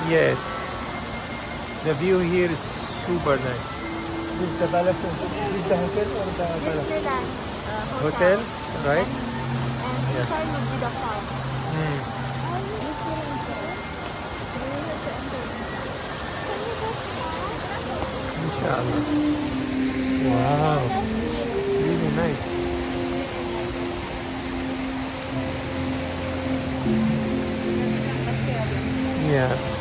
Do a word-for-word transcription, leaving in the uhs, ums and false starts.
Yes. The view here is super nice. This is the palace. This is the hotel or the palace? Disneyland uh, Hotel, right? And Yes. inside would be the park. Hmm. Inshallah. Wow. Really nice. Yeah.